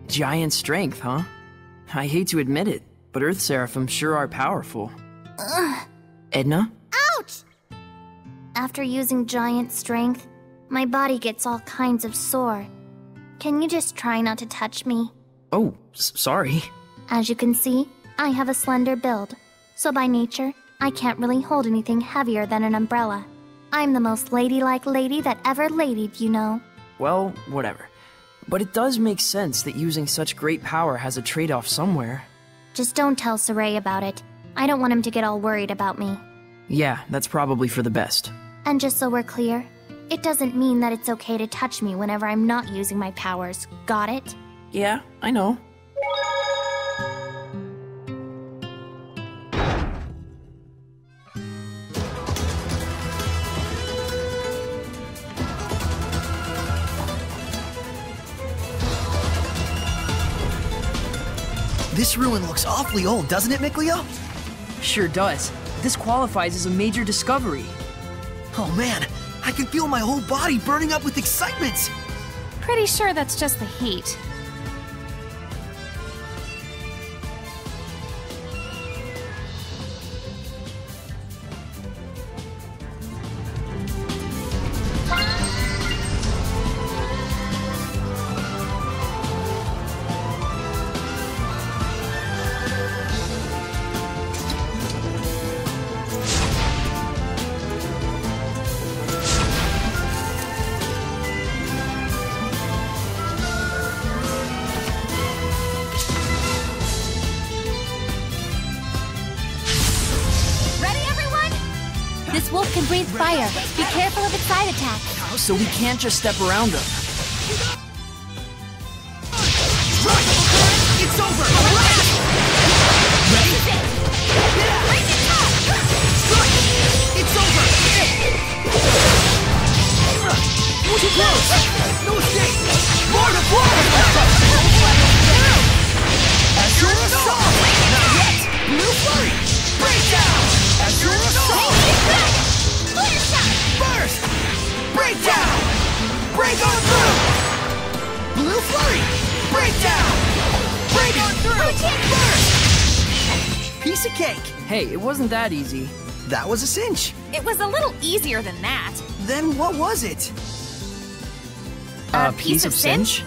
Giant strength, huh? I hate to admit it, but Earth Seraphim sure are powerful. Edna? Ouch! After using giant strength, my body gets all kinds of sore. Can you just try not to touch me? Oh, sorry. As you can see, I have a slender build, so by nature, I can't really hold anything heavier than an umbrella. I'm the most ladylike lady that ever ladied, you know. Well, whatever. But it does make sense that using such great power has a trade-off somewhere. Just don't tell Saray about it. I don't want him to get all worried about me. Yeah, that's probably for the best. And just so we're clear, it doesn't mean that it's okay to touch me whenever I'm not using my powers. Got it? Yeah, I know. This ruin looks awfully old, doesn't it, Mikleo? Sure does. This qualifies as a major discovery. Oh man, I can feel my whole body burning up with excitement! Pretty sure that's just the heat. This wolf can breathe fire. Be careful of its side attack. So we can't just step around them. Right! It's over! Ready? Strike! It's over! Too close! No escape! Lord of War! Azure Assault! Not yet! Blue Flurry! Breakdown! Azure Assault! Burst! Breakdown! Break on through! Blue Flurry! Breakdown! Break on through! Burst! Piece of cake! Hey, it wasn't that easy. That was a cinch. It was a little easier than that. Then what was it? A piece of cinch?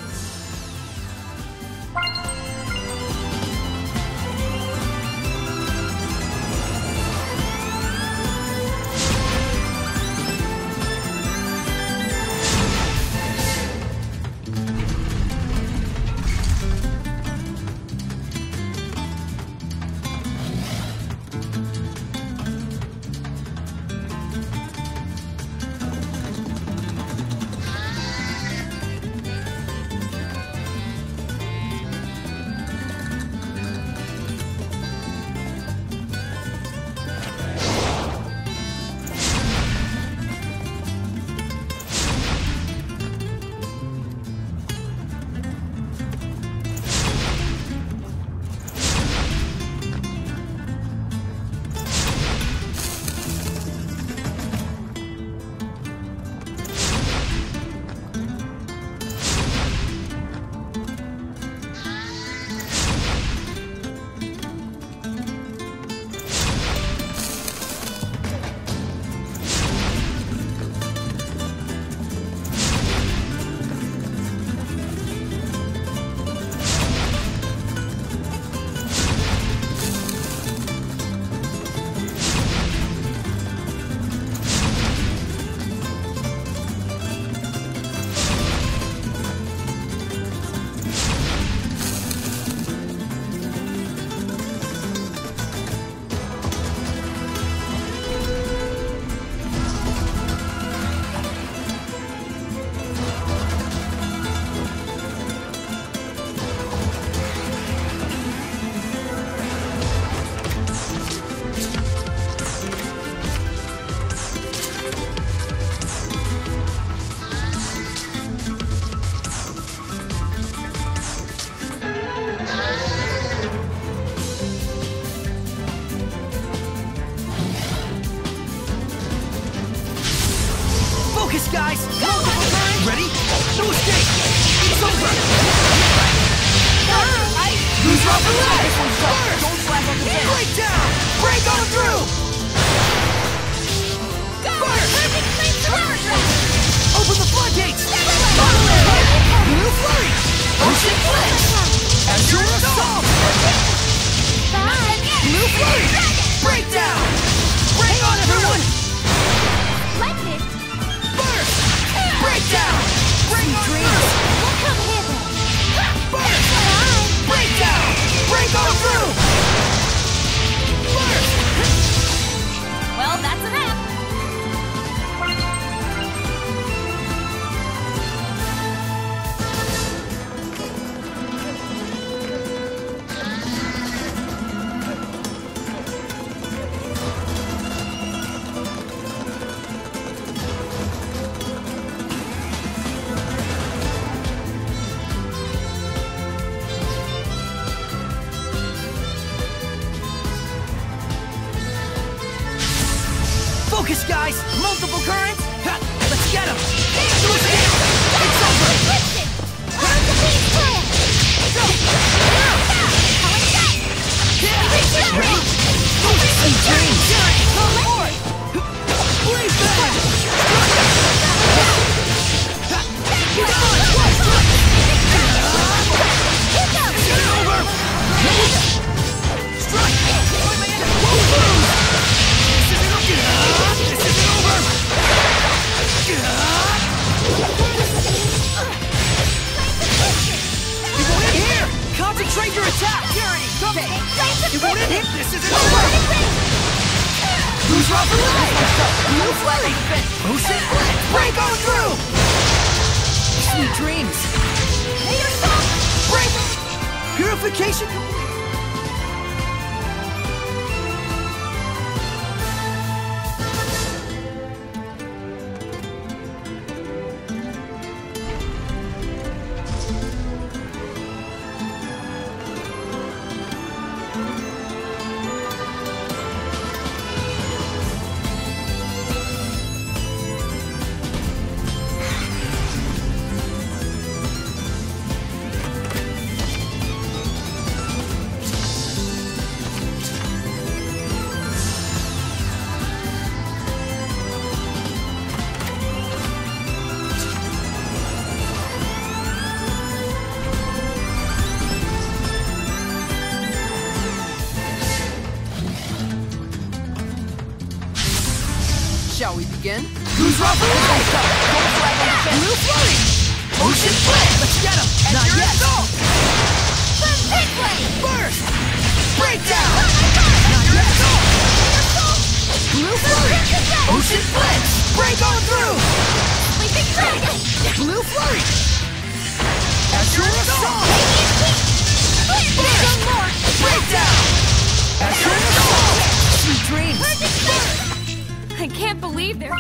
This one's tough. Don't slap on the fence. Break down! Break on through! Open the floodgates! Blue flurry! Ocean flinch! Azure assault! Blue flurry! Break down! Break on everyone! Burst! Break down! Break on through! Burst! Break down! Break on through! Burst! Well, that's a wrap. Focus, guys! Multiple currents! Ha! Let's get them! It's over! Ready? Focus and change! Breathe back! Get on! It's over! Strike! This isn't over! You won't in here! Concentrate your attack! You won't in here! This isn't over! Who's Robert Ray? Blue flurry! Ocean flinch! Break on through! Sweet dreams! Break! Purification complete! Shall we begin? Who's Robert Ray? Blue flurry! Ocean flinch! Let's get him! Not yet! Burst! Break down! Not yet! Blue flurry! Ocean flinch! Break on through! Blue flurry! Azure assault! Burst! Break down! Azure assault! Sweet dreams! I can't believe there's...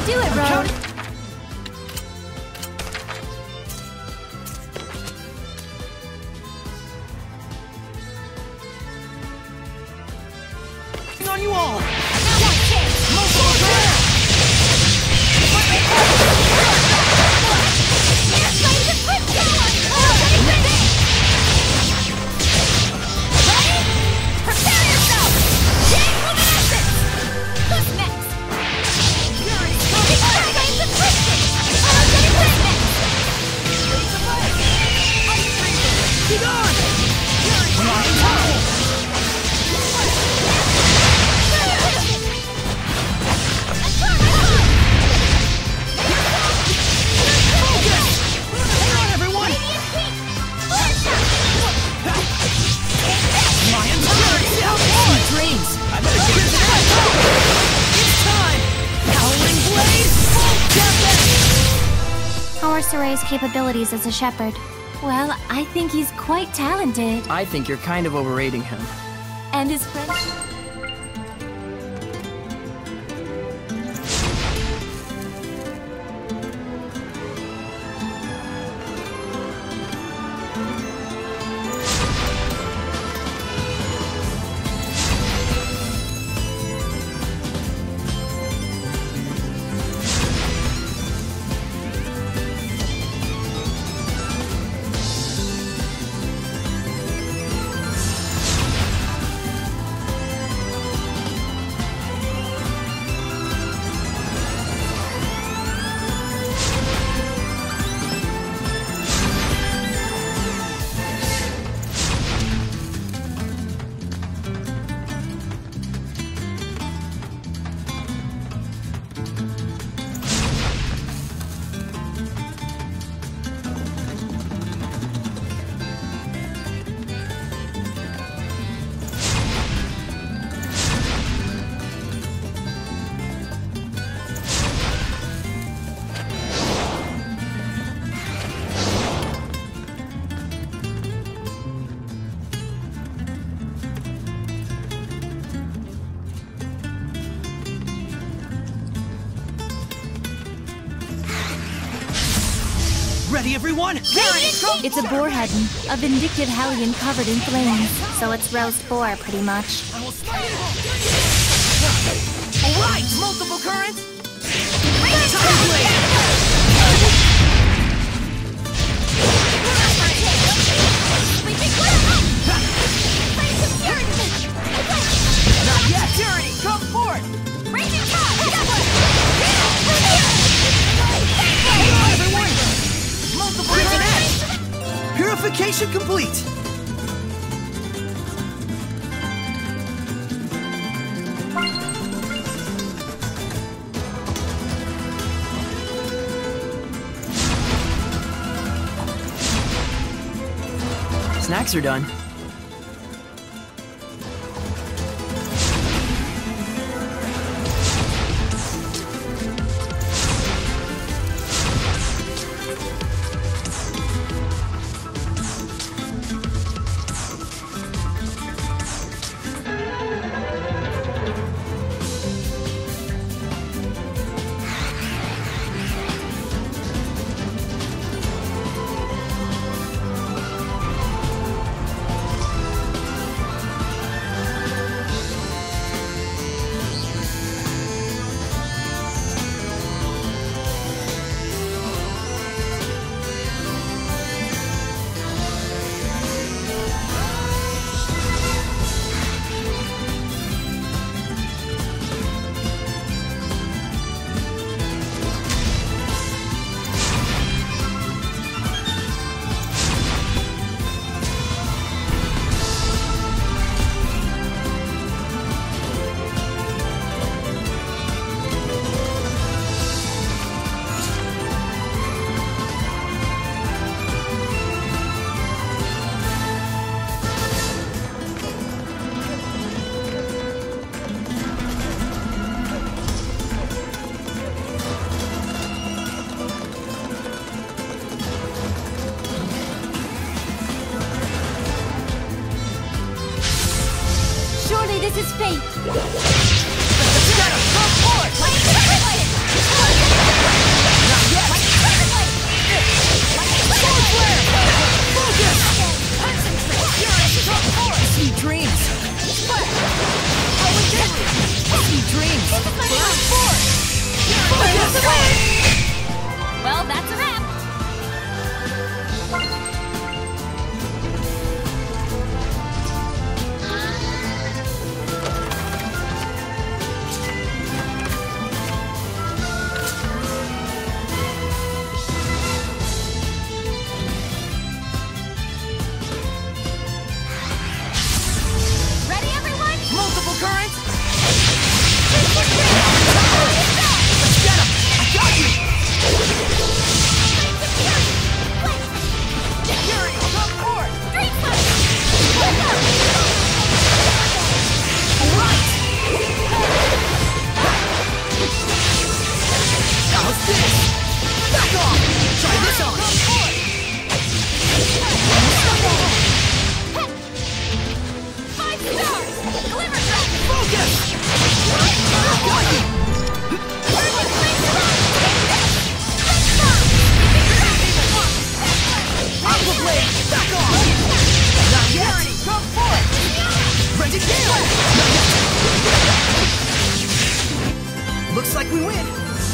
do it, Road. On you all! How are Soray's capabilities as a shepherd? Well, I think he's quite talented. I think you're kind of overrating him. And his friendship. Ready, everyone? It's a boarheadin, a vindictive hellion covered in flames. So it's roast boar, pretty much. Alright! Multiple currents! Not yet! Tyranny, come forward! Everyone! Multiple currents! Purification complete! Snacks are done. Surely this is fate. Come forward! Focus! Concentrate! Come forward! Sweet dreams! Sweet dreams! Burn forth! Focus! Well, that's a wrap. Ready, everyone? Multiple currents! Let's get him! I got you! Fury, come forward! Right! How's this? Back off! Try this on! Come forward! Focus! Got you! Aqua Blade! Back off! Not yet! Come forward! Ready, Gale! Looks like we win!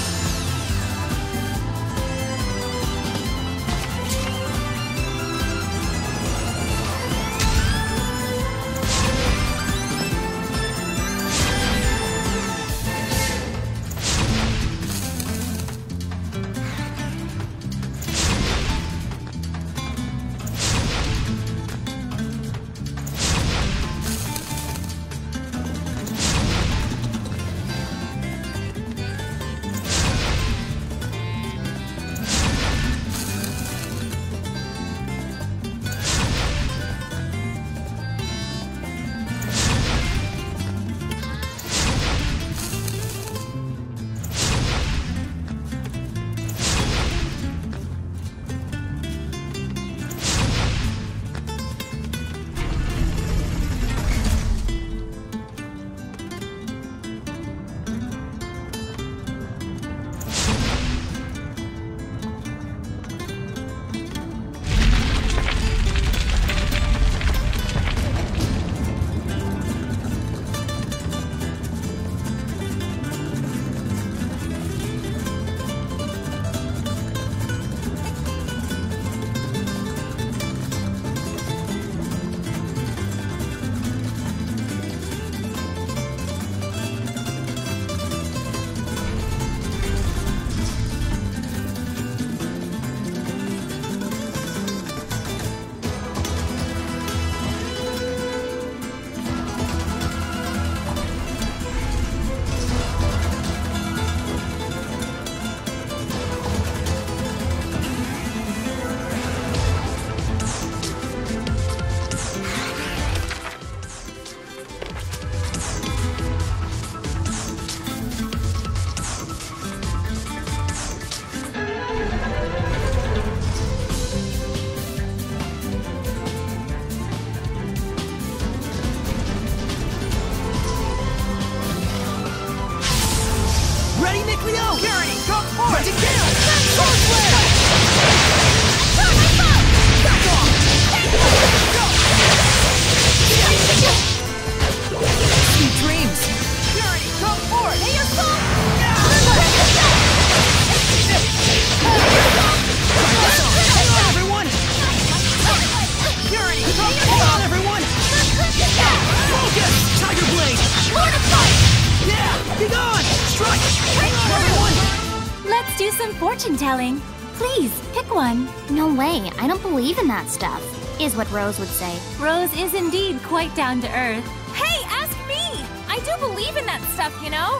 Fortune-telling. Please, pick one. No way, I don't believe in that stuff, is what Rose would say. Rose is indeed quite down to earth. Hey, ask me! I do believe in that stuff, you know?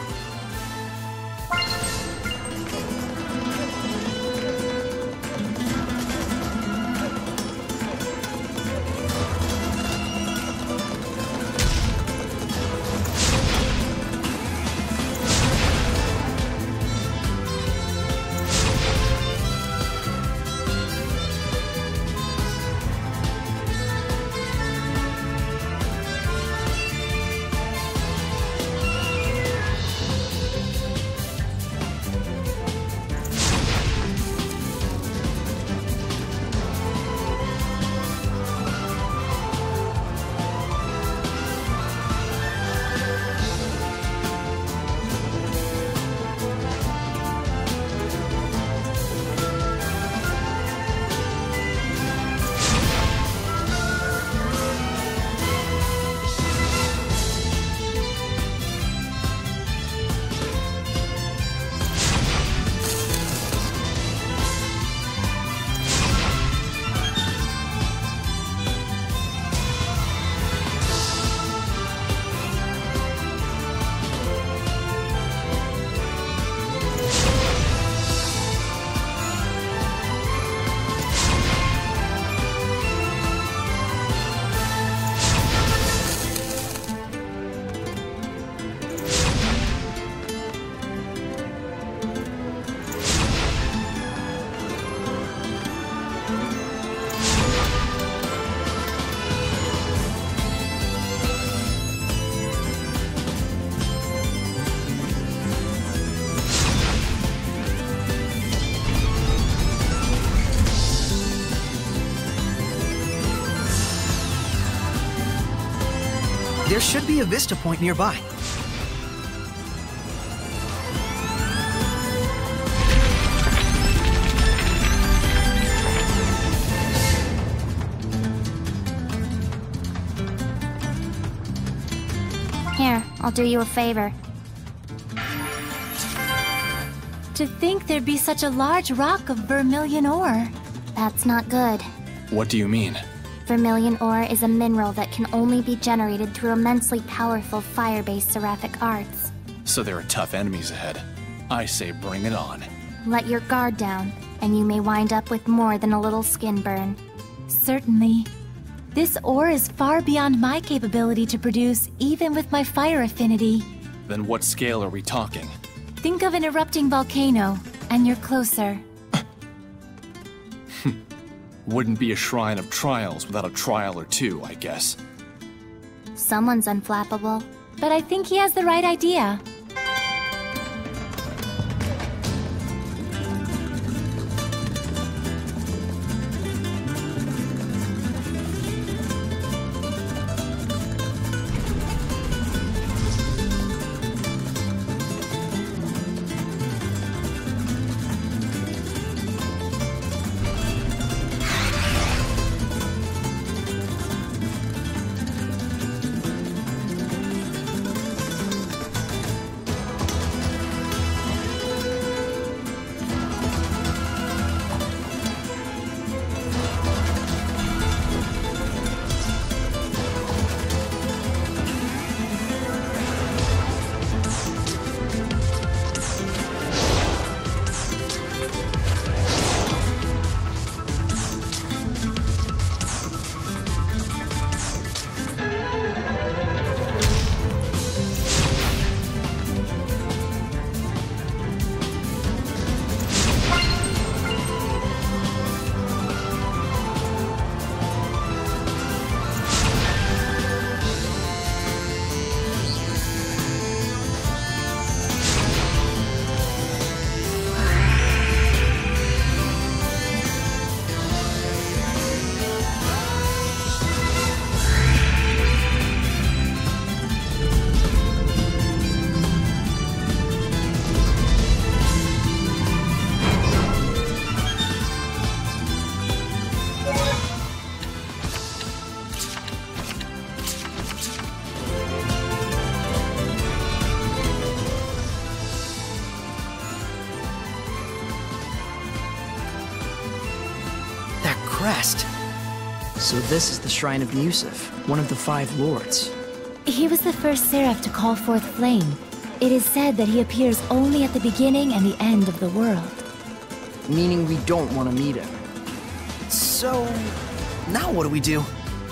There should be a vista point nearby. Here, I'll do you a favor. To think there'd be such a large rock of vermilion ore. That's not good. What do you mean? Vermilion ore is a mineral that can only be generated through immensely powerful fire-based seraphic arts. So there are tough enemies ahead. I say bring it on. Let your guard down, and you may wind up with more than a little skin burn. Certainly. This ore is far beyond my capability to produce, even with my fire affinity. Then what scale are we talking? Think of an erupting volcano, and you're closer. Wouldn't be a shrine of trials without a trial or two, I guess. Someone's unflappable. But I think he has the right idea. Crest. So this is the Shrine of Musef, one of the 5 lords. He was the first seraph to call forth flame. It is said that he appears only at the beginning and the end of the world. Meaning we don't want to meet him. So, now what do we do?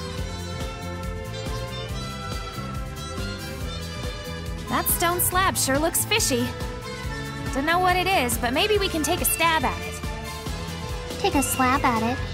That stone slab sure looks fishy. Don't know what it is, but maybe we can take a stab at it. Take a slab at it.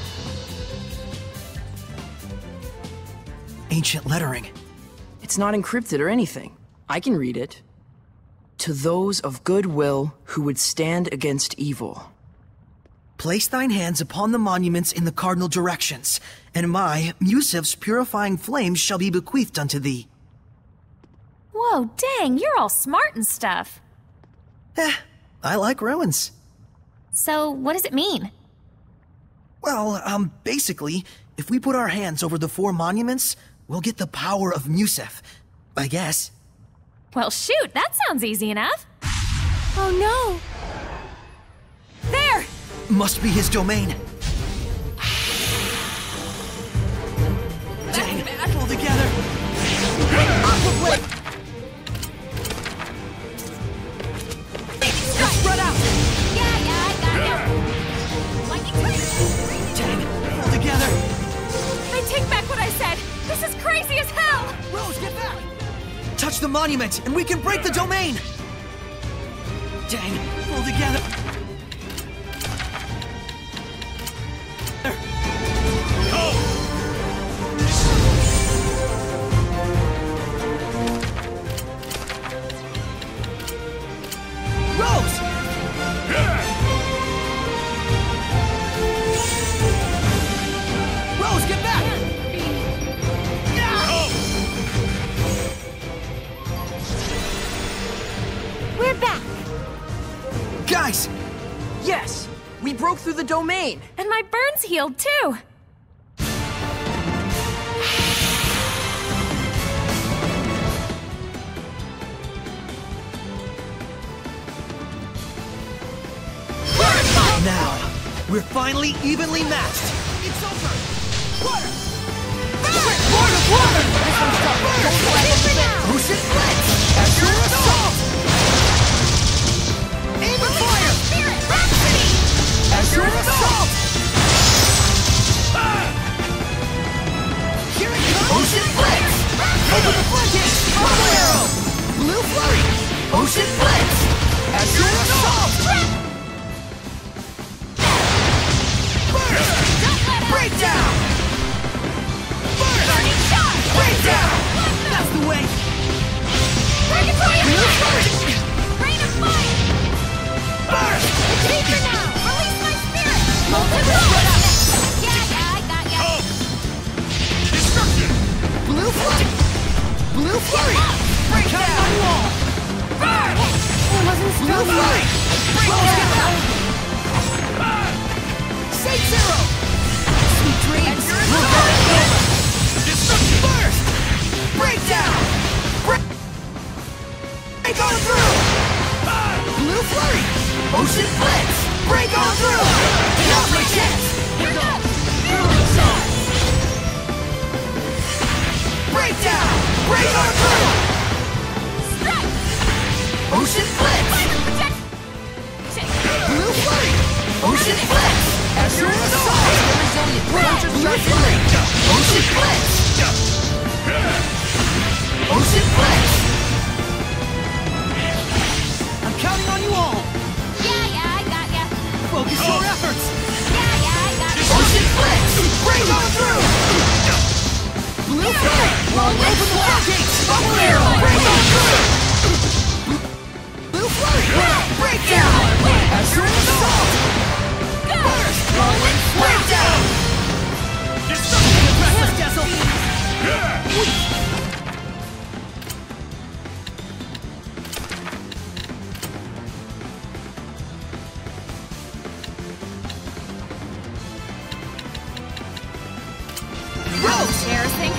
Ancient lettering. It's not encrypted or anything. I can read it. To those of good will who would stand against evil. Place thine hands upon the monuments in the cardinal directions, and my, Musef's purifying flames shall be bequeathed unto thee. Whoa, dang, you're all smart and stuff. I like ruins. So, what does it mean? Well, basically, if we put our hands over the 4 monuments, we'll get the power of Musef, I guess. Well, shoot, that sounds easy enough. Oh no! There! Must be his domain. Dang, pull together. Let's spread out! Yeah, I got it. Like it. Dang, pull together. I take back what I said. This is crazy as hell! Rose, get back! Touch the monument, and we can break the domain! Dang, pull together. Rose! Rose, get back! We broke through the domain! And my burns healed, too! Now, we're finally evenly matched! It's over! Water! Water! Water! Ocean Blitz! As your assault! Aim and fire! Spirit Rhapsody! As your assault! Here it comes! Ocean Blitz! Over the flanking! Bubble Arrow! Blue Flurry! Ocean Blitz! As your assault! Burst! Breakdown! Burst! Burning shot! Breakdown! That's the way! Purgatory Blue attack! Flurry! Rain of fire! Burst! Danger now! Release my spirit! Molten rock! Yeah, I got ya! Destruction! Blue Flurry! Blue Flurry! Breakdown! Burn! It wasn't Blue strong Flurry! Breakdown! Sage Zero! Sweet dreams! Destruction! Burst! Breakdown! Break on through! Blue Flurry! Ocean Blitz! Break on through! Now's my chance! Breakdown! Break on through! Strike! Ocean Blitz! Blue Flurry! Ocean Blitz! As your assault! Blue Flurry! Ocean Blitz! Ocean Blitz! I'm counting on you all! Yeah, I got ya! Focus your efforts! Yeah, I got ya! Ocean Blitz! Break on through! Blue Flurry! Open the floodgates! Bubble Arrow! Break on through! Blue Flurry! Breakdown! As your assault! Burst! Breakdown! Destruction! Force Dazzle! Rose! Embarrassing.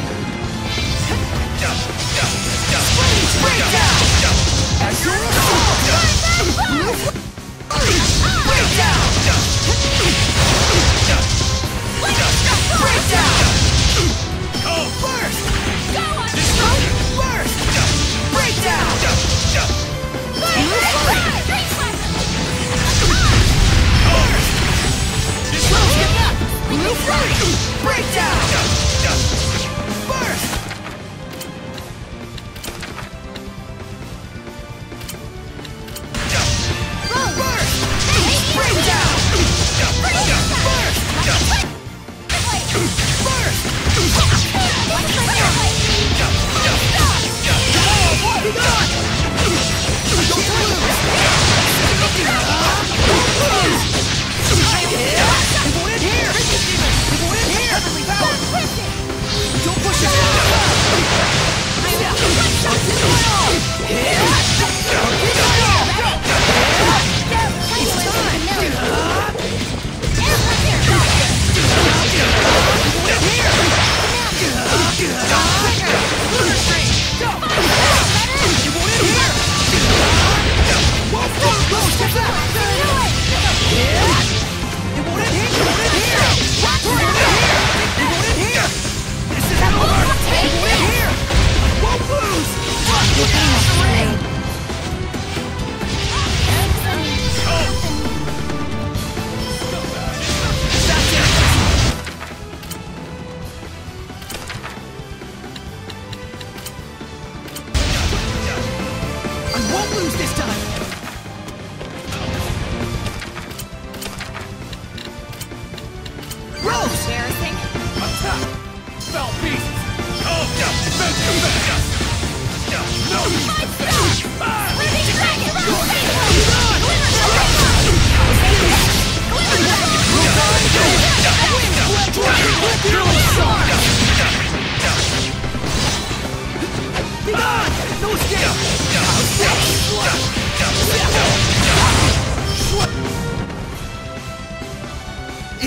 Breakdown! As your assault! Blue Flurry! Breakdown! Breakdown! Burst! Destruction! Burst! Breakdown! Blue Flurry! Burst! Destruction! Blue Flurry! Breakdown! Burst! Burst! Breakdown! Burst! Don't push it!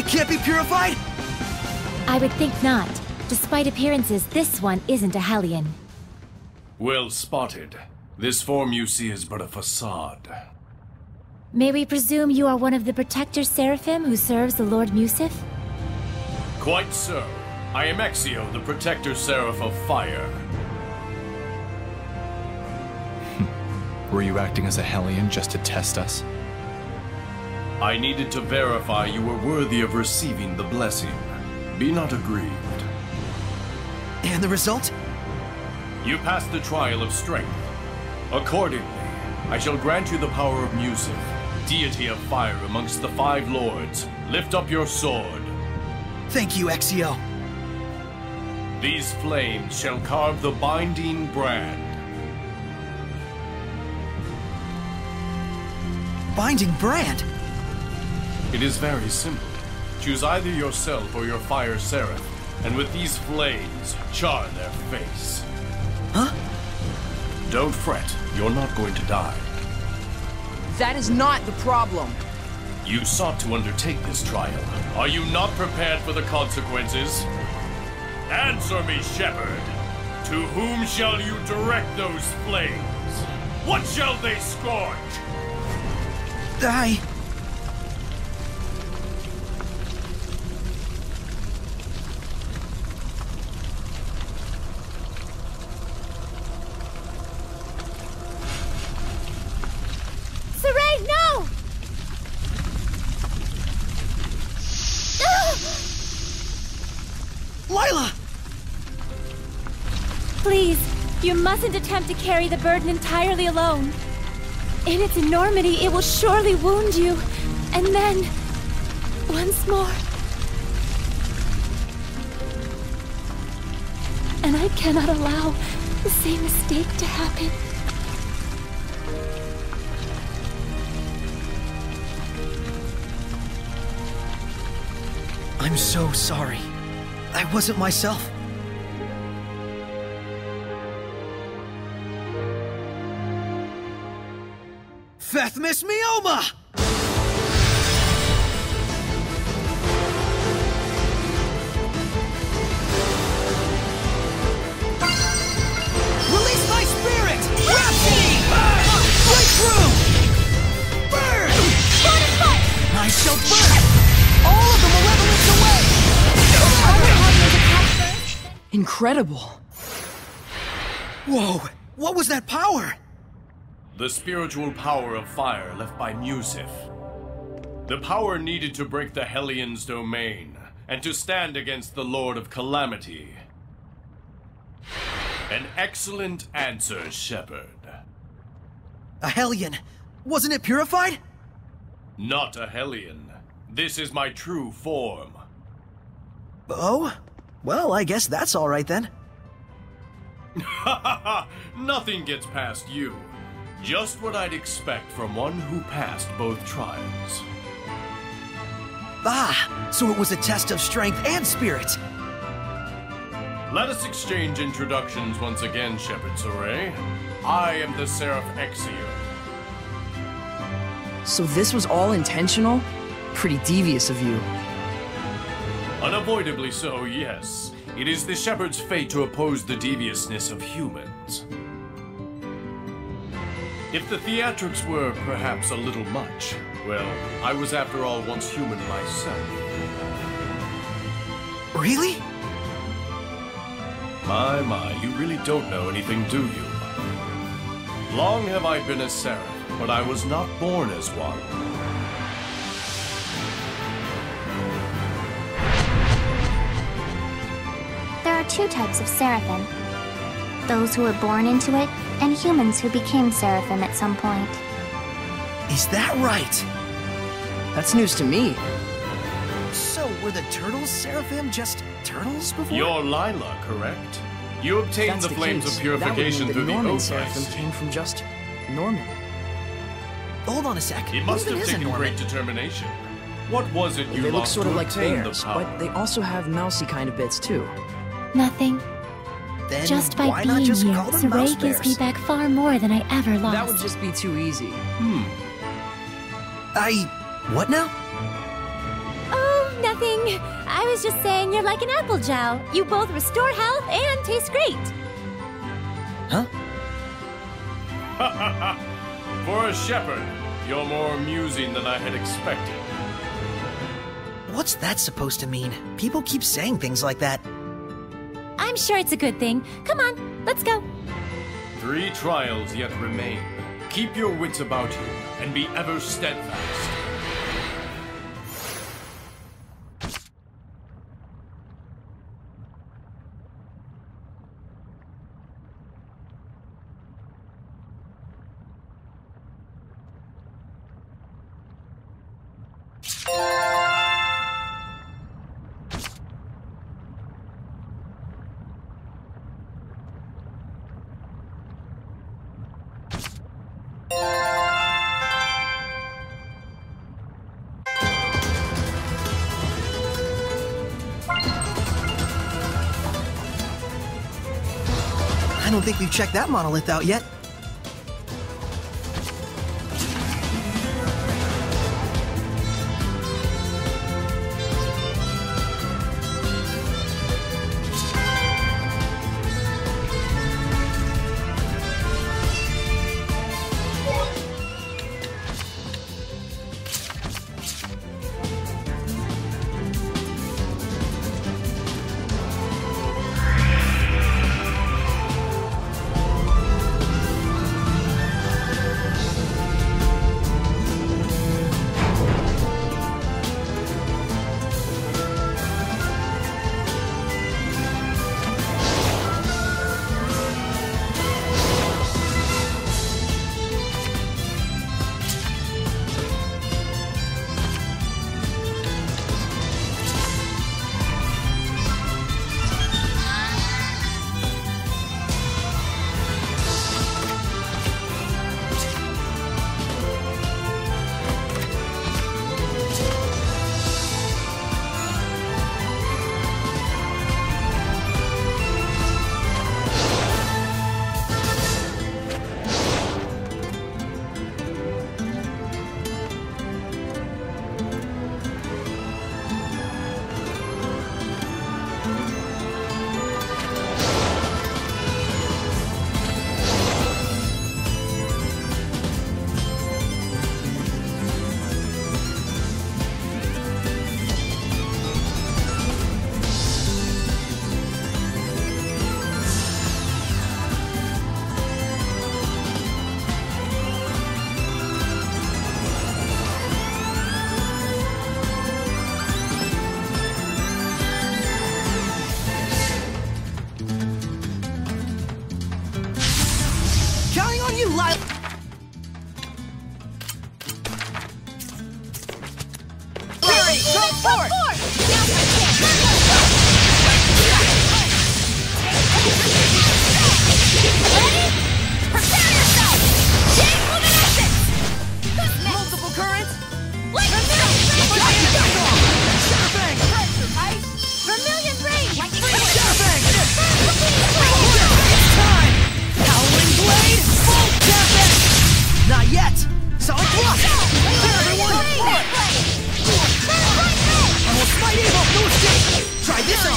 It can't be purified? I would think not. Despite appearances, this one isn't a Hellion. Well spotted. This form you see is but a facade. May we presume you are one of the Protector Seraphim who serves the Lord Musif? Quite so. I am Exio, the Protector Seraph of Fire. Were you acting as a Hellion just to test us? I needed to verify you were worthy of receiving the blessing. Be not aggrieved. And the result? You passed the trial of strength. Accordingly, I shall grant you the power of Musif, deity of fire amongst the 5 lords. Lift up your sword. Thank you, Exio. These flames shall carve the binding brand. Binding brand? It is very simple. Choose either yourself or your fire seraph, and with these flames, char their face. Huh? Don't fret, you're not going to die. That is not the problem. You sought to undertake this trial. Are you not prepared for the consequences? Answer me, Shepherd. To whom shall you direct those flames? What shall they scorch? Saray, no! Lila! Please, you mustn't attempt to carry the burden entirely alone. In its enormity, it will surely wound you. And then, once more. And I cannot allow the same mistake to happen. I'm so sorry. I wasn't myself. Fethmis Mioma! Release my spirit! Rhapsody! Break through! Burn! I shall burn! All of the malevolence away! Incredible. Whoa! What was that power? The spiritual power of fire left by Musif. The power needed to break the Hellion's domain, and to stand against the Lord of Calamity. An excellent answer, Shepherd. A Hellion. Wasn't it purified? Not a Hellion. This is my true form. Oh? Well, I guess that's all right then. Nothing gets past you. Just what I'd expect from one who passed both trials. Ah, so it was a test of strength and spirit. Let us exchange introductions once again, Shepherd Saray. I am the Seraph Exio. So this was all intentional? Pretty devious of you. Unavoidably so, yes. It is the Shepherd's fate to oppose the deviousness of humans. If the theatrics were perhaps a little much, well, I was after all once human myself. Really? My, you really don't know anything, do you? Long have I been a seraph, but I was not born as one. There are 2 types of seraphim. Those who were born into it, and humans who became seraphim at some point. Is that right? That's news to me. So, were the turtles seraphim just turtles before? You're Lila, correct? You obtained That's the flames case, of purification that through would the mean that Norman oath, I Seraphim see. came from just Norman. Hold on a sec. It must Who even have is a taken Norman? great determination. What was it you They look lost sort to of like obtain bears, the power? but they also have mousy kind of bits too. Nothing. Then Just by why not being just here, call them mouse Saray gives me bears? back far more than I ever lost. That would just be too easy. What now? Oh, Nothing. I was just saying you're like an apple jow. You both restore health and taste great. Huh? For a shepherd, you're more amusing than I had expected. What's that supposed to mean? People keep saying things like that. I'm sure it's a good thing. Come on, let's go. 3 trials yet remain. Keep your wits about you, and be ever steadfast. I don't think we've checked that monolith out yet.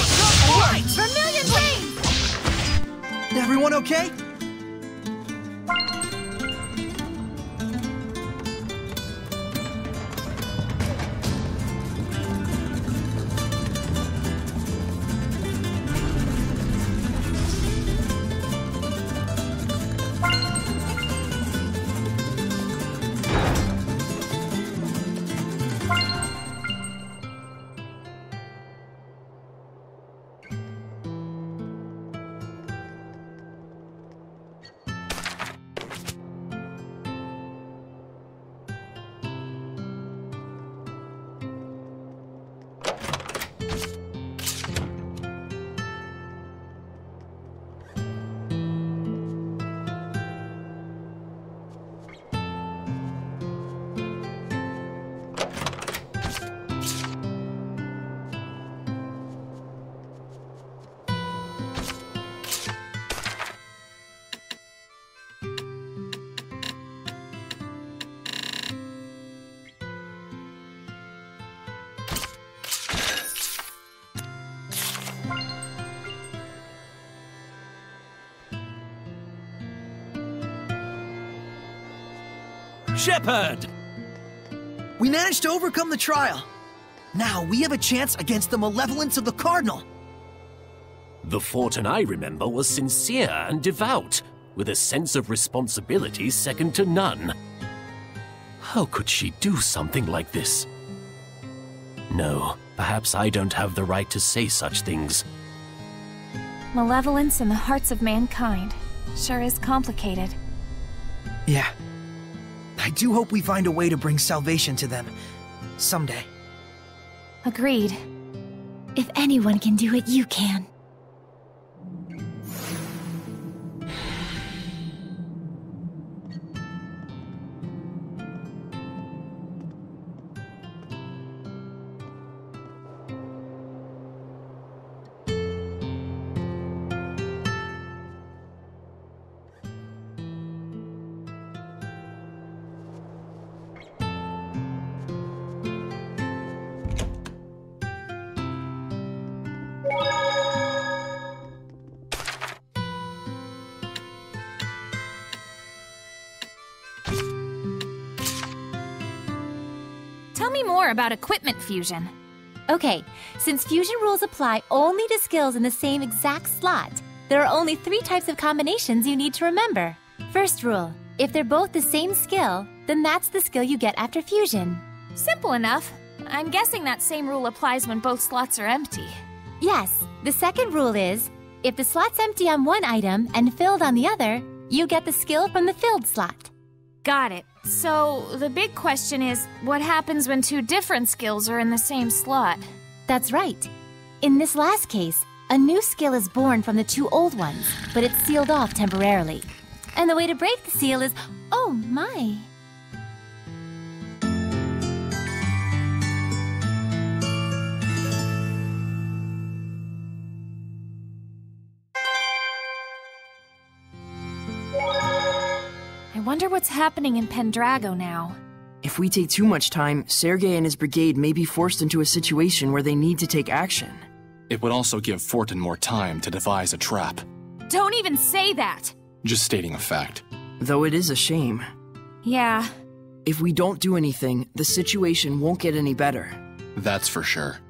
Everyone okay? Shepard! We managed to overcome the trial. Now we have a chance against the malevolence of the Cardinal. The Fortin I remember was sincere and devout, with a sense of responsibility second to none. How could she do something like this? No, perhaps I don't have the right to say such things. Malevolence in the hearts of mankind. Sure is complicated. Yeah. I do hope we find a way to bring salvation to them. Someday. Agreed. If anyone can do it, you can. Tell me more about equipment fusion. Okay, since fusion rules apply only to skills in the same exact slot, there are only 3 types of combinations you need to remember. First rule, if they're both the same skill, then that's the skill you get after fusion. Simple enough. I'm guessing that same rule applies when both slots are empty. Yes, the second rule is, if the slot's empty on one item and filled on the other, you get the skill from the filled slot. Got it. So, the big question is, what happens when 2 different skills are in the same slot? That's right. In this last case, a new skill is born from the 2 old ones, but it's sealed off temporarily. And the way to break the seal is... oh my! I wonder what's happening in Pendrago now. If we take too much time, Sergei and his brigade may be forced into a situation where they need to take action. It would also give Fortin more time to devise a trap. Don't even say that! Just stating a fact. Though it is a shame. Yeah. If we don't do anything, the situation won't get any better. That's for sure.